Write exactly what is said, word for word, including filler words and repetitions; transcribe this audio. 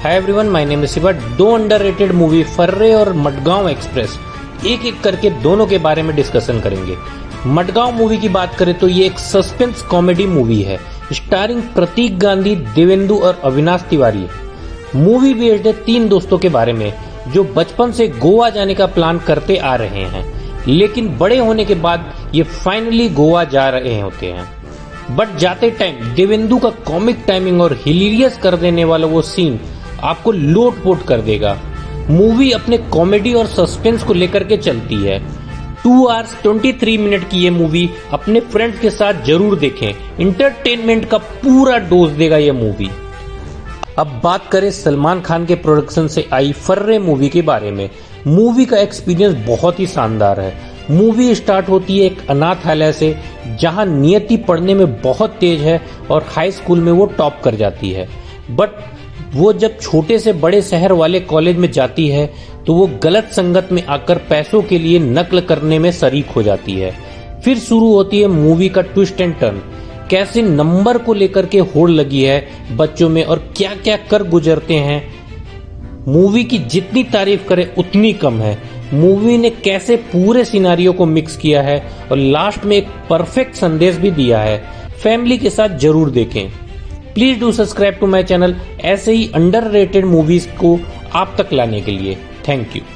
Hi everyone, my name is Shiva. दो underrated movie फर्रे और Madgaon express एक एक करके दोनों के बारे में डिस्कशन करेंगे। मडगांव मूवी की बात करें तो ये एक सस्पेंस कॉमेडी मूवी है स्टारिंग प्रतीक गांधी, देवेंदु और अविनाश तिवारी। मूवी बेस्ड है तीन दोस्तों के बारे में जो बचपन से गोवा जाने का प्लान करते आ रहे हैं, लेकिन बड़े होने के बाद ये फाइनली गोवा जा रहे होते हैं। बट जाते टाइम देवेंदु का कॉमिक टाइमिंग और हिलेरियस कर देने वाला वो सीन आपको लोटपोट कर देगा। मूवी अपने कॉमेडी और सस्पेंस को लेकर के चलती है। Two hours twenty three minute की ये मूवी अपने फ्रेंड्स के साथ जरूर देखें। इंटरटेनमेंट का पूरा डोज देगा ये मूवी। अब बात करें सलमान खान के प्रोडक्शन से आई फर्रे मूवी के बारे में। मूवी का एक्सपीरियंस बहुत ही शानदार है। मूवी स्टार्ट होती है एक अनाथालय से, जहां नियति पढ़ने में बहुत तेज है और हाई स्कूल में वो टॉप कर जाती है। बट वो जब छोटे से बड़े शहर वाले कॉलेज में जाती है तो वो गलत संगत में आकर पैसों के लिए नकल करने में शरीक हो जाती है। फिर शुरू होती है मूवी का ट्विस्ट एंड टर्न। कैसे नंबर को लेकर के होड़ लगी है बच्चों में और क्या क्या कर गुजरते हैं। मूवी की जितनी तारीफ करें उतनी कम है। मूवी ने कैसे पूरे सिनारियो को मिक्स किया है और लास्ट में एक परफेक्ट संदेश भी दिया है। फैमिली के साथ जरूर देखें। Please do subscribe to my channel ऐसे ही अंडररेटेड मूवीज को आप तक लाने के लिए। Thank you.